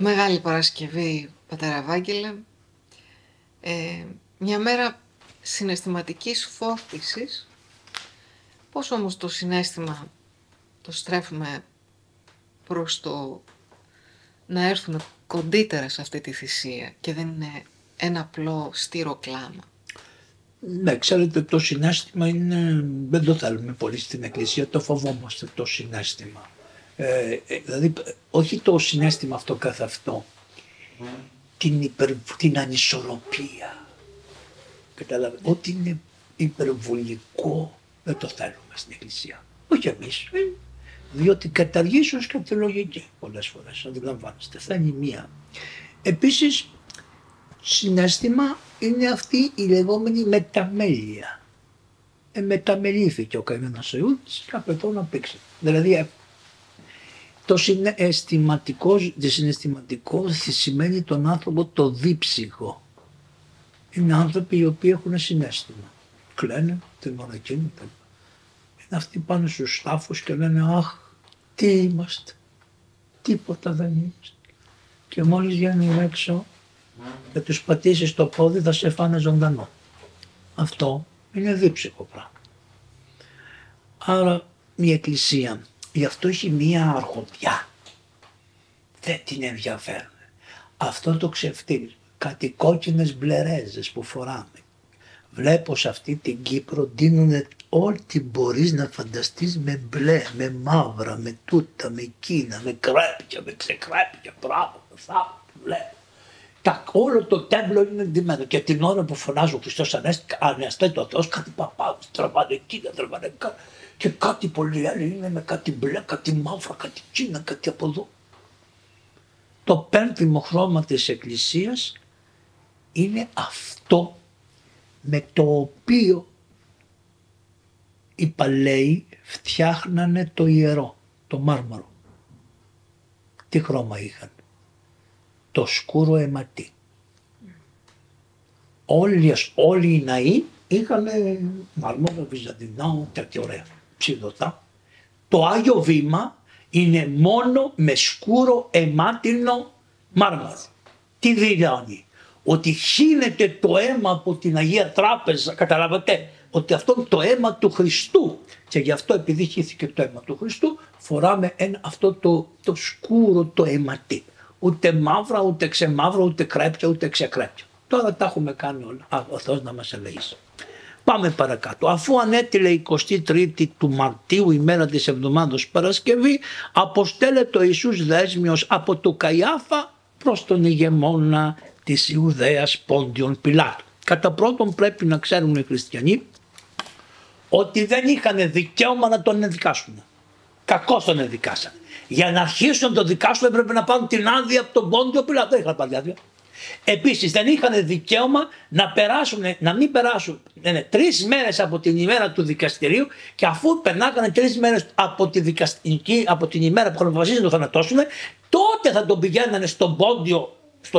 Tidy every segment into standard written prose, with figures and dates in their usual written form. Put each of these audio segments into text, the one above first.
Μεγάλη Παρασκευή, πατέρα Ευάγγελε. Μια μέρα συναισθηματικής φόρτισης. Πώς όμως το συναίσθημα το στρέφουμε προς το να έρθουμε κοντύτερα σε αυτή τη θυσία και δεν είναι ένα απλό στήρο κλάμα? Ναι, ξέρετε, το συναίσθημα είναι, δεν το θέλουμε πολύ στην Εκκλησία, το φοβόμαστε το συναίσθημα. Δηλαδή, όχι το συναίσθημα αυτό καθ' αυτό, την ανισορροπία. Καταλαβαίνετε, ό,τι είναι υπερβολικό δεν το θέλουμε στην Εκκλησία. Όχι εμείς, διότι καταργήσεως και τη λογική πολλές φορές, αντιλαμβάνεστε, θα είναι μία. Επίσης, συναίσθημα είναι αυτή η λεγόμενη μεταμέλεια. Μεταμελήθηκε ο καημένος Ιούδας και απαιτώ να πήξει. Δηλαδή, το συναισθηματικό σημαίνει τον άνθρωπο το δίψυχο. Είναι άνθρωποι οι οποίοι έχουν συναίσθημα. Κλαίνε την ώρα εκείνη. Είναι αυτοί πάνω στους τάφους και λένε «Αχ, τι είμαστε, τίποτα δεν είμαστε». Και μόλις βγαίνουν έξω και τους πατήσεις το πόδι θα σε φάνε ζωντανό. Αυτό είναι δίψυχο πράγμα. Άρα η Εκκλησία γι' αυτό έχει μία αρχοντιά. Δεν την ενδιαφέρουν. Αυτό το ξεφτύλισμα, κάτι κόκκινες μπλερέζες που φοράμε. Βλέπω σε αυτή την Κύπρο ντύνουνε ό,τι μπορείς να φανταστείς με μπλε, με μαύρα, με τούτα, με εκείνα, με κρέπια, με ξεκρέπια, πράγματα, βλέπω. Όλο το τέμπλο είναι ντυμένο και την ώρα που φωνάζω Χριστός Ανέστη ο Θεός, κάτι παπάδες τραβάνε εκείνα, τραβάνε εκείνα και κάτι πολύ άλλο είναι με κάτι μπλε, κάτι μαύρα, κάτι τσίνα, κάτι από εδώ. Το πένθυμο χρώμα της Εκκλησίας είναι αυτό με το οποίο οι παλαιοί φτιάχνανε το ιερό, το μάρμαρο. Τι χρώμα είχαν? Το σκούρο αιματί. Όλοι οι ναοί είχαν μάρμαρο, βυζαντινό, τέτοια ωραία, ψηλωτά. Το Άγιο Βήμα είναι μόνο με σκούρο αιμάτινο μάρμαρο. Τι δηλώνει? Ότι χύνεται το αίμα από την Αγία Τράπεζα, καταλάβατε, ότι αυτό είναι το αίμα του Χριστού και γι' αυτό επειδή χύθηκε το αίμα του Χριστού φοράμε αυτό το σκούρο το αιματί. Ούτε μαύρα, ούτε ξεμαύρα, ούτε κρέπια, ούτε ξεκρέπια. Τώρα τα έχουμε κάνει όλα. Ο Θεός να μας ελεήσει. Πάμε παρακάτω. Αφού ανέτειλε 23η του Μαρτίου, ημέρα της εβδομάδος Παρασκευή, αποστέλλεται ο Ιησούς δέσμιος από το Καϊάφα προς τον ηγεμόνα της Ιουδαίας Πόντιον Πιλάτου. Κατά πρώτον πρέπει να ξέρουν οι χριστιανοί ότι δεν είχαν δικαίωμα να τον εδικάσουν. Κακώς τον εδικάσαν. Για να αρχίσουν να τον δικάσουν έπρεπε να πάρουν την άδεια από τον Πόντιο Πιλάτο. Δεν είχαν πάρει άδεια. Επίσης δεν είχαν δικαίωμα να μην περάσουν 3 μέρες από την ημέρα του δικαστηρίου και αφού περνάγανε 3 μέρες από την ημέρα που είχαν αποφασίσει να τον θανατώσουν, τότε θα τον πηγαίνανε στον Πόντιο,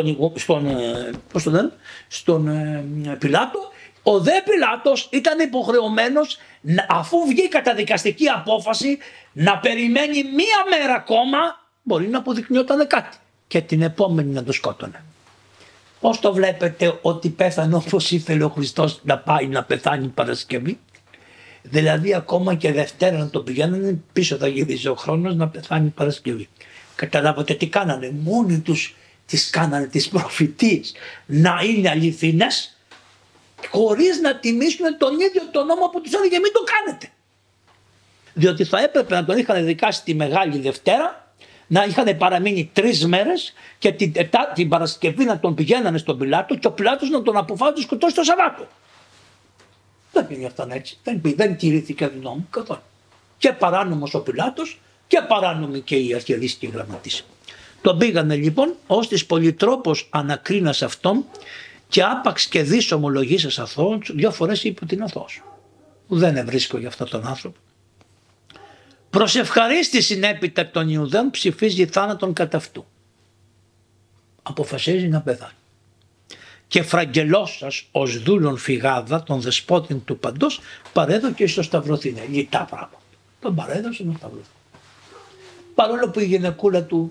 στον Πιλάτο. Ο δε Πιλάτος ήταν υποχρεωμένος, αφού βγει καταδικαστική απόφαση, να περιμένει 1 μέρα ακόμα, μπορεί να αποδεικνύονταν κάτι, και την επόμενη να το σκότωνε. Πώς το βλέπετε ότι πέθανε όπως ήθελε ο Χριστός να πάει να πεθάνει Παρασκευή? Δηλαδή ακόμα και Δευτέρα να το πηγαίνανε, πίσω θα γυρίζει ο χρόνος να πεθάνει Παρασκευή. Καταλάβατε τι κάνανε? Μόνοι τους τις κάνανε τις προφητείες να είναι αληθινές, χωρίς να τιμήσουν τον ίδιο τον νόμο που τους έλεγε μην το κάνετε. Διότι θα έπρεπε να τον είχαν δικάσει τη Μεγάλη Δευτέρα, να είχαν παραμείνει 3 μέρες και την Παρασκευή να τον πηγαίνανε στον Πιλάτο και ο Πιλάτος να τον αποφάσει να σκοτώσει το Σαββάτο. Δεν πήγε αυτό έτσι. Δεν τηρήθηκε του νόμου καθόλου. Και παράνομος ο Πιλάτος και παράνομοι και οι αρχιερείς και οι γραμματείς. Τον πήγανε λοιπόν ως της πολυτρόπος ανακρίνας αυτόν και άπαξ και δις ομολογήσας αθώων, 2 φορές είπε ότι είναι αθώος. Δεν ευρίσκω για αυτόν τον άνθρωπο. Προς ευχαρίστηση έπειτα των Ιουδαίων ψηφίζει θάνατον κατά αυτού. Αποφασίζει να πεθάνει. Και φραγγελώσας ως δούλον φυγάδα των δεσπότην του παντός παρέδωκε στο σταυρωθήνε. Λιτά πράγματα. Τον παρέδωσε να σταυρωθεί. Παρόλο που η γυναικούλα του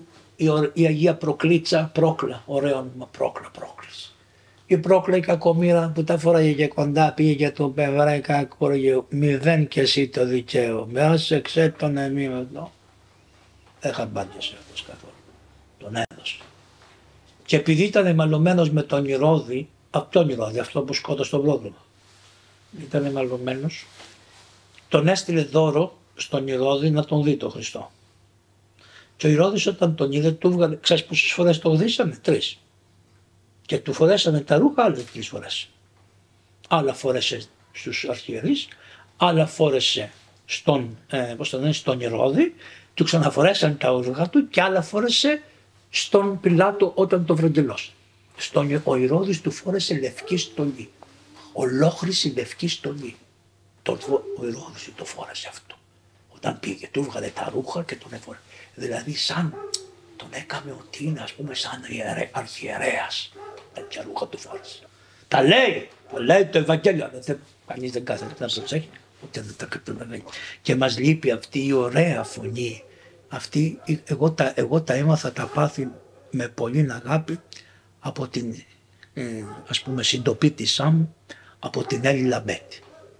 η Αγία Προκλήτσα, Πρόκλα, ωραίο όνομα, Πρόκλας. Η Πρόκλα η κακομοίρα που τα φοράγε και κοντά, πήγε για το εβραϊκά χωριό, μηδέν και εσύ το δικαίω, με άσε τον εμείς εδώ. Δεν χαμπάντιασε αυτός καθόλου, τον έδωσε. Και επειδή ήταν μαλωμένος με τον Ηρώδη, αυτό που σκότωσε τον πρόδρομο, ήταν μαλωμένος, τον έστειλε δώρο στον Ηρώδη να τον δει τον Χριστό. Και ο Ηρώδης όταν τον είδε του έβγαλε, ξέρεις πόσες φορές το δίσανε, 3. Και του φορέσανε τα ρούχα άλλες 3 φορές. Άλλα φόρεσε στους αρχιερείς, άλλα φόρεσε στον Ηρώδη, του ξαναφορέσανε τα ρούχα του και άλλα φόρεσε στον Πιλάτο όταν το βρεγγελώσαν. Ο Ηρώδης του φόρεσε λευκή στολή. Ολόχρηση λευκή στολή. Ο Ηρώδης το φόρεσε αυτό. Όταν πήγε, του έβγαλε τα ρούχα και τον έφορε. Δηλαδή σαν τον έκαμε ότι είναι, ας πούμε, σαν αρχιερέας. Τέτοια ρούχα του φόρεσε. Τα λέει το Ευαγγέλιο. Κανείς δεν κάθεται να προσέχει, ούτε δεν τα καταλαβαίνει. Και μας λείπει αυτή η ωραία φωνή. Αυτή, εγώ τα έμαθα τα πάθη με πολύ αγάπη από την, ας πούμε, συντοπίτησά μου, από την Έλλη Λαμπέτη.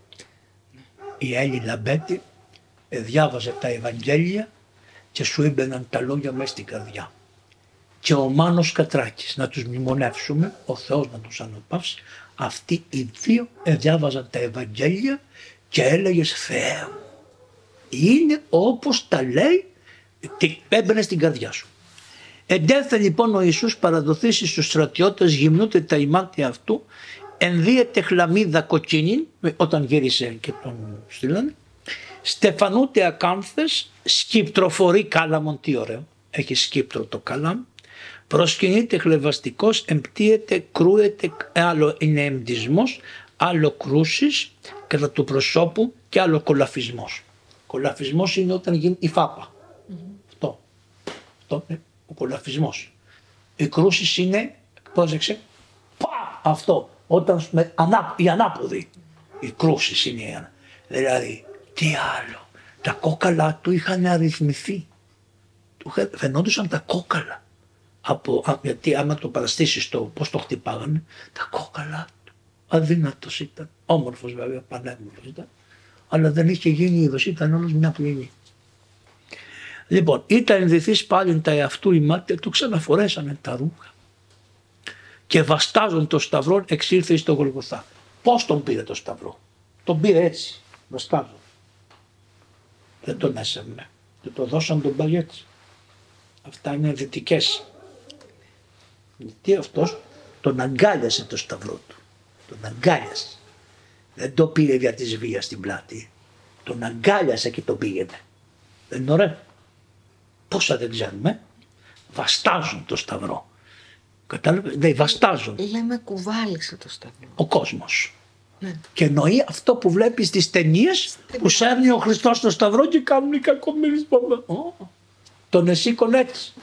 Η Έλλη Λαμπέτη διάβαζε τα Ευαγγέλια και σου έμπαιναν τα λόγια μέσα στην καρδιά. Και ο Μάνος Κατράκης, να τους μνημονεύσουμε, ο Θεός να τους αναπαύσει, αυτοί οι 2 διάβαζαν τα Ευαγγέλια και έλεγες Θεέ μου, είναι όπως τα λέει, έμπαινε στην καρδιά σου. Εντέθε λοιπόν ο Ιησούς παραδοθήσει στους στρατιώτες, γυμνούται τα ημάτια αυτού, ενδύεται χλαμίδα κοκκίνη, όταν γύρισε και τον στείλανε, στεφανούται ακάνθες, σκυπτροφορεί κάλαμον, τι ωραίο, έχει σκύπτρο το κάλαμ, προσκυνείται χλεβαστικός, εμπτύεται, κρούεται, άλλο είναι εμπτισμός, άλλο κρούσεις κατά του προσώπου και άλλο κολαφισμός. Κολαφισμός είναι όταν γίνει η φάπα. Αυτό είναι ο κολαφισμός. Οι κρούσεις είναι, πρόσεξε, αυτό, όταν η ανάποδη. Οι κρούσεις είναι η ανάποδη. Δηλαδή, τι άλλο, τα κόκαλα του είχαν αριθμηθεί. Φαινόντουσαν τα κόκαλα. Γιατί άμα το παραστήσεις πώς το χτυπάγανε, τα κόκαλα του. Αδύνατος ήταν. Όμορφος βέβαια, πανέμορφος ήταν. Αλλά δεν είχε γίνει είδος, ήταν όλος μια πληγή. Λοιπόν, ήταν ενδυθείς πάλι τα εαυτού η μάτια του, ξαναφορέσανε τα ρούχα. Και βαστάζουν το σταυρό, εξήλθε στο Γολγοθά. Πώς τον πήρε το σταυρό? Τον πήρε έτσι, βαστάζουν. Δεν τον έσαιρνε. Δεν το δώσαν τον πάλι έτσι. Αυτά είναι δυτικές. Γιατί αυτός τον αγκάλιασε το σταυρό του. Τον αγκάλιασε. Δεν το πήρε για της βίας στην πλάτη. Τον αγκάλιασε και τον πήγαινε. Δεν είναι ωραίο? Πόσα δεν ξέρουμε. Βαστάζουν το σταυρό. Κατάλαβε, δεν βαστάζουν. Λέμε κουβάλισε το σταυρό. Ο κόσμος. Ναι. Και εννοεί αυτό που βλέπει στις ταινίες που σέρνει ο Χριστός στο σταυρό και κάνουν οι κακομοίρες. Τον εσήκον έτσι.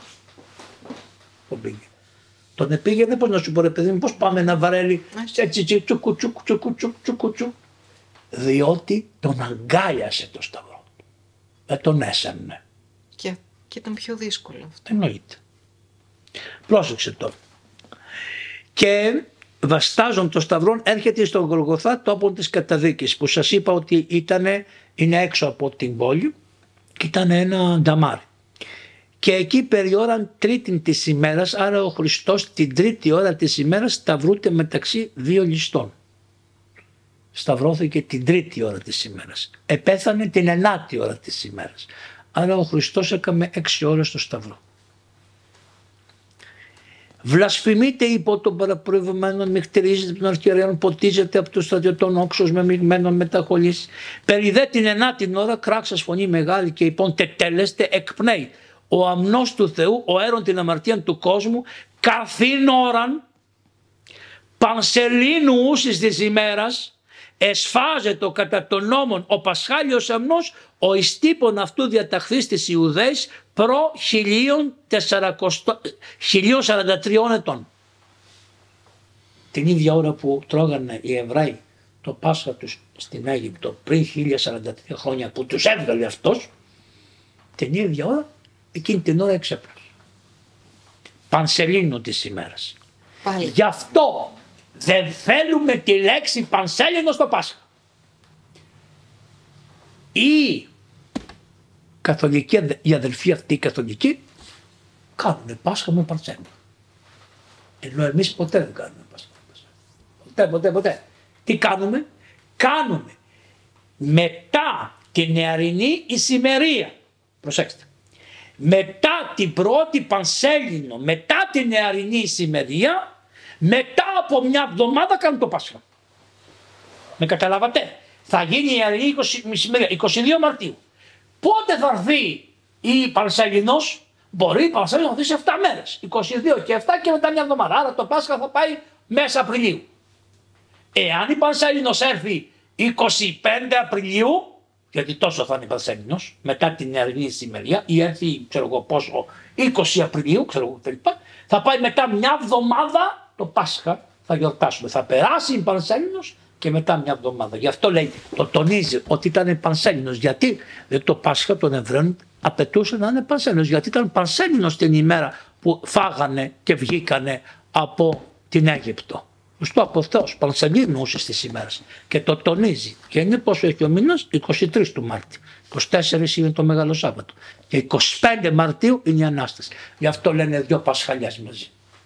Τον επήγαινε, πώς να σου πω ρε παιδί μου, πώς πάμε να βαρέλει έτσι τσουκου. Διότι τον αγκάλιασε το σταυρό. Δεν τον έσαιρνε. Και ήταν πιο δύσκολο αυτό. Εννοείται. Πρόσεξε τώρα. Και βαστάζον το σταυρόν έρχεται στον Γολγοθά, τόπον της καταδίκης, που σας είπα ότι είναι έξω από την πόλη και ήταν ένα νταμάρι. Και εκεί περί ώραν τρίτην της ημέρας, άρα ο Χριστός την τρίτη ώρα της ημέρας σταυρούται μεταξύ 2 ληστών. Σταυρώθηκε την τρίτη ώρα της ημέρας. Επέθανε την 9η ώρα της ημέρας. Άρα ο Χριστός έκαμε 6 ώρες στο σταυρό. Βλασφημείται υπό των παραπροευμένων, μυχτηρίζεται των αρχιερέων, ποτίζεται από τους στρατιωτών όξος με μειγμένων μεταχολής. Περί δε την 9η ώρα κράξας φωνή μεγάλη και υπόν τετέλεστε εκπνέει. Ο αμνός του Θεού, ο αίρον την αμαρτία του κόσμου, καθήν ώραν πανσελήνου ούσης της ημέρας, εσφάζεται κατά των νόμων ο Πασχάλιος αμνός, ο ιστύπων αυτού διαταχθείς της Ιουδαίας προ 1043 ετών. Την ίδια ώρα που τρώγανε οι Εβραίοι το Πάσχα τους στην Αίγυπτο πριν 1043 χρόνια που τους έβγαλε αυτός, την ίδια ώρα, εκείνη την ώρα εξέπρασε. Πανσελίνου της ημέρας. Πάλι. Γι' αυτό δεν θέλουμε τη λέξη Πανσέλινο στο Πάσχα. Οι αδελφοί αυτοί οι καθολικοί κάνουν Πάσχα με Πανσέλινο. Ενώ εμείς ποτέ δεν κάνουμε Πάσχα με Πανσέλινο. Ποτέ. Τι κάνουμε? Κάνουμε μετά την νεαρινή ησημερία. Προσέξτε. Μετά την πρώτη Πανσέλινο, μετά την νεαρινή ησημερία, μετά από μια εβδομάδα κάνουν το Πάσχα. Με καταλάβατε? Θα γίνει η νεαρινή ησημερία 22 Μαρτίου. Πότε θα έρθει η Πανσέλινος? Μπορεί η Πανσέλινος να έρθει σε 7 μέρες. 22 και 7 και μετά μια εβδομάδα. Άρα το Πάσχα θα πάει μέσα Απριλίου. Εάν η Πανσέλινος έρθει 25 Απριλίου, γιατί τόσο θα είναι η Πανσέλινος, μετά την νεαρινή ησημερία, ή έρθει, ξέρω εγώ πόσο, 20 Απριλίου, ξέρω εγώ κλπ. Θα πάει μετά μια εβδομάδα το Πάσχα, θα γιορτάσουμε. Θα περάσει η Πανσέλινος και μετά μια εβδομάδα. Γι' αυτό λέει, το τονίζει ότι ήταν Πανσέλινος. Γιατί το Πάσχα των Εβραίων απαιτούσε να είναι Πανσέλινος. Γιατί ήταν Πανσέλινος την ημέρα που φάγανε και βγήκανε από την Αίγυπτο. Στο από Θεός, Πανσελίνου στις ημέρες. Και το τονίζει. Και είναι πόσο έχει ο μήνας? 23 του Μάρτη. 24 είναι το Μεγάλο Σάββατο. Και 25 Μαρτίου είναι η Ανάσταση. Γι' αυτό λένε δύο Πασχαλιάς μαζί.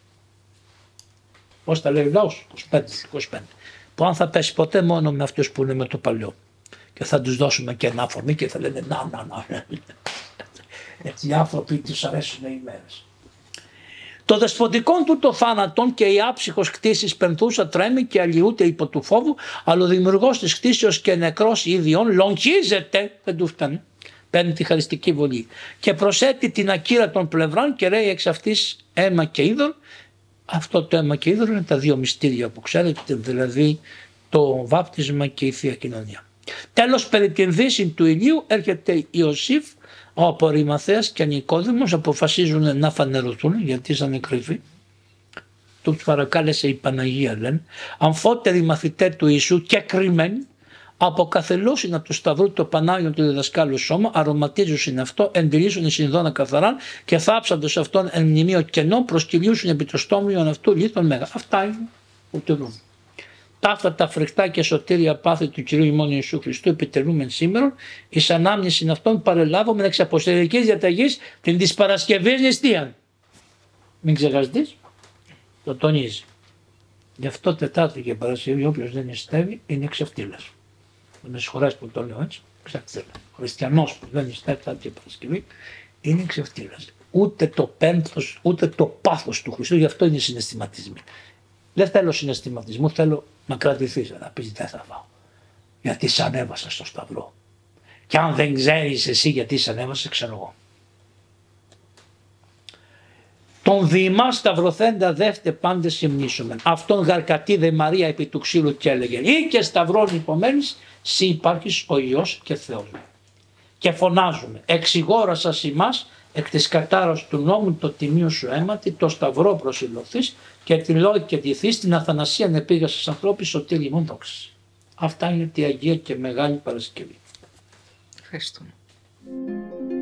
Πώς τα λέει ο λαός? 25. Που αν θα πέσει ποτέ μόνο με αυτούς που είναι με το παλιό. Και θα τους δώσουμε και ένα αφορμή και θα λένε να. Έτσι οι άνθρωποι τους αρέσουν οι ημέρες. Το δεσποτικόν του το θάνατον και η άψυχος κτήσης πενθούσα τρέμει και αλλοιούται υπό του φόβου, αλλά ο δημιουργός της κτήσεως και νεκρός ιδιών λογίζεται, δεν του φτάνει, παίρνει τη χαριστική βολή και προσέτει την ακύρα των πλευρών και ρέει εξ αυτής αίμα και είδωρ. Αυτό το αίμα και είδωρ είναι τα δύο μυστήρια που ξέρετε, δηλαδή το βάπτισμα και η Θεία Κοινωνία. Τέλος, περί την δύση του ηλίου έρχεται Ιωσήφ, ο Απορριμαθέας και Νικόδημος αποφασίζουν να φανερωθούν γιατί ήταν κρυφοί. Τους παρακάλεσε η Παναγία, λένε, αμφότεροι μαθητέ του Ιησού και κρυμμένοι, αποκαθελώσουν από του σταυρού το Πανάγιο του διδασκάλου σώμα, αρωματίζουν αυτό, εντηρήσουν συνδόνα καθαράν και θάψαντος αυτόν εν μνημείο κενό προσκυλιούσουν επί το στόμιον αυτού λίθον μέγα. Αυτά είναι που το δούμε. Αυτά τα φρικτά και σωτήρια πάθη του Κυρίου ημών Ιησού Χριστού επιτελούμεν σήμερα, εις ανάμνηση αυτών παρελάβουμε εξ αποστολικής διαταγής την της Παρασκευής νηστείαν. Μην ξεχαστείς, το τονίζει. Γι' αυτό Τετάρτη και Παρασκευή όποιος δεν νηστεύει είναι ξεφτύλας. Με συγχωράς που το λέω έτσι, ξεφτύλα. Ο χριστιανός που δεν νηστεύει Τετάρτη και Παρασκευή είναι ξεφτύλας. Ούτε το πένθος, ούτε το πάθος του Χριστού, γι' αυτό είναι συναισθηματισμοί. Δεν θέλω συναισθηματισμό, θέλω να κρατηθείς, να πεις δεν θα φάω. Γιατί σ' ανέβασα στο σταυρό. Και αν δεν ξέρεις εσύ γιατί σ' ανέβασε, ξέρω εγώ. Τον διημά σταυρωθέντα δεύτε πάντες υμνήσομεν. Αυτόν γαρκατίδε Μαρία επί του ξύλου και έλεγε ή και σταυρών υπομένεις, σύ υπάρχεις ο Υιός και Θεός μου. Και φωνάζουμε, εξηγόρασας ημάς εκ της κατάρας του νόμου το τιμίο σου αίματι, το σταυρό προσιλωθείς και τη λόγη και τη θείς την αθανασία νεπήγασας ανθρώπης σωτήρι ημών δόξης. Αυτά είναι τη Αγία και Μεγάλη Παρασκευή. Ευχαριστούμε.